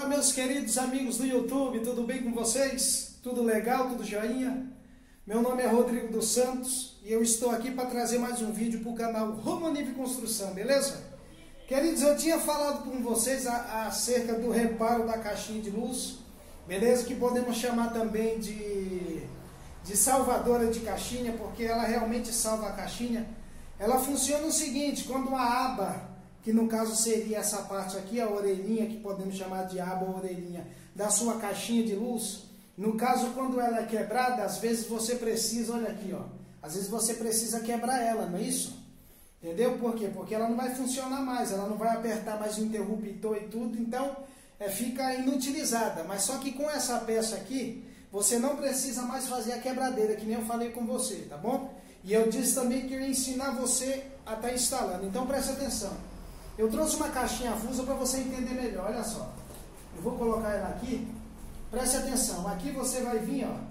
meus queridos amigos do YouTube, tudo bem com vocês? Tudo legal, tudo joinha? Meu nome é Rodrigo dos Santos e eu estou aqui para trazer mais um vídeo para o canal Romanive Construção, beleza? Queridos, eu tinha falado com vocês acerca do reparo da caixinha de luz, beleza? Que podemos chamar também de salvadora de caixinha, porque ela realmente salva a caixinha. Ela funciona o seguinte: quando uma aba, que no caso seria essa parte aqui, a orelhinha, que podemos chamar de aba ou orelhinha, da sua caixinha de luz, no caso quando ela é quebrada, às vezes você precisa, olha aqui, ó, às vezes você precisa quebrar ela, não é isso? Entendeu? Por quê? Porque ela não vai funcionar mais, ela não vai apertar mais o interruptor e tudo, então fica inutilizada. Mas só que com essa peça aqui, você não precisa mais fazer a quebradeira, que nem eu falei com você, tá bom? E eu disse também que eu ia ensinar você a estar instalando, então preste atenção. Eu trouxe uma caixinha avulsa para você entender melhor, olha só. Eu vou colocar ela aqui, preste atenção, aqui você vai vir, ó.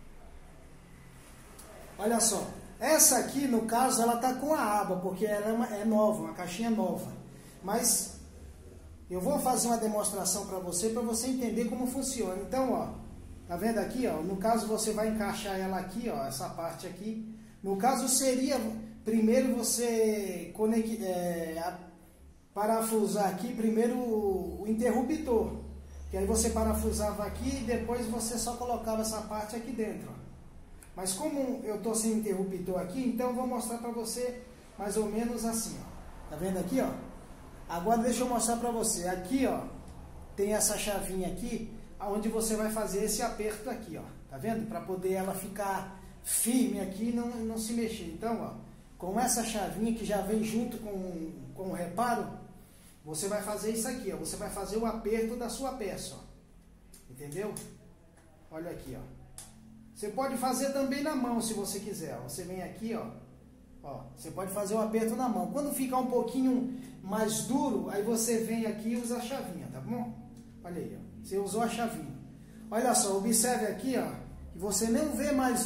Olha só, essa aqui no caso ela tá com a aba, porque ela é nova, uma caixinha nova. Mas eu vou fazer uma demonstração para você entender como funciona. Então, ó, tá vendo aqui, ó, no caso você vai encaixar ela aqui, ó, essa parte aqui. No caso seria, primeiro você parafusar aqui primeiro o interruptor, que aí você parafusava aqui e depois você só colocava essa parte aqui dentro, ó. Mas como eu estou sem interruptor aqui, então eu vou mostrar para você mais ou menos assim, ó. Tá vendo aqui, ó? Agora deixa eu mostrar para você, aqui, ó, tem essa chavinha aqui, onde você vai fazer esse aperto aqui, ó, tá vendo? Para poder ela ficar firme aqui e não se mexer. Então, ó, com essa chavinha que já vem junto com o reparo, você vai fazer isso aqui, ó. Você vai fazer o aperto da sua peça, ó. Entendeu? Olha aqui, ó. Você pode fazer também na mão, se você quiser, ó. Você vem aqui, ó. Ó, você pode fazer o aperto na mão. Quando ficar um pouquinho mais duro, aí você vem aqui e usa a chavinha, tá bom? Olha aí, ó. Você usou a chavinha. Olha só, observe aqui, ó, que você não vê mais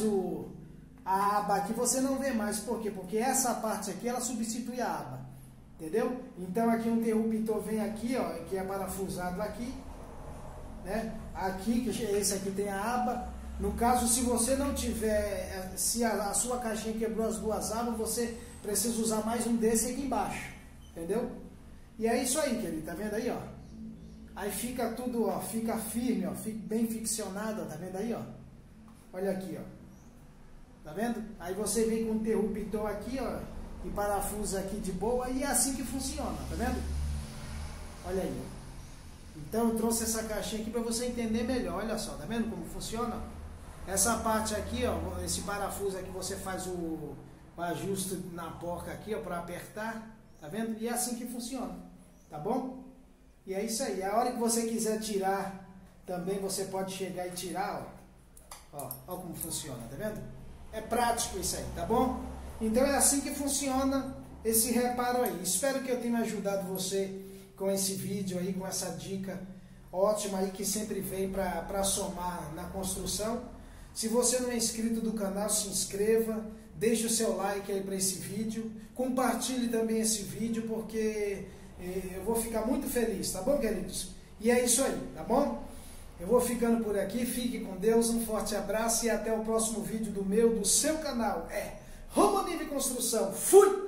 a aba aqui, você não vê mais. Por quê? Porque essa parte aqui, ela substitui a aba. Entendeu? Então aqui o interruptor vem aqui, ó, que é parafusado aqui, né? Aqui, que esse aqui tem a aba. No caso, se você não tiver, se a sua caixinha quebrou as duas abas, você precisa usar mais um desse aqui embaixo. Entendeu? E é isso aí, querido. Tá vendo aí, ó? Aí fica tudo, ó, fica firme, ó, fica bem ficcionado, ó, tá vendo aí, ó? Olha aqui, ó. Tá vendo? Aí você vem com o interruptor aqui, ó, e parafusa aqui de boa, e é assim que funciona, tá vendo? Olha aí, ó. Então eu trouxe essa caixinha aqui para você entender melhor, olha só, tá vendo como funciona? Essa parte aqui, ó, esse parafuso aqui você faz o ajuste na porca aqui, ó, para apertar, tá vendo? E é assim que funciona, tá bom? E é isso aí. A hora que você quiser tirar, também você pode chegar e tirar, ó. Ó como funciona, tá vendo? É prático isso aí, tá bom? Então é assim que funciona esse reparo aí. Espero que eu tenha ajudado você com esse vídeo aí, com essa dica ótima aí que sempre vem para somar na construção. Se você não é inscrito do canal, se inscreva, deixe o seu like aí para esse vídeo, compartilhe também esse vídeo, porque eu vou ficar muito feliz, tá bom, queridos? E é isso aí, tá bom? Eu vou ficando por aqui, fique com Deus, um forte abraço e até o próximo vídeo do seu canal, Romanive Construção. Fui!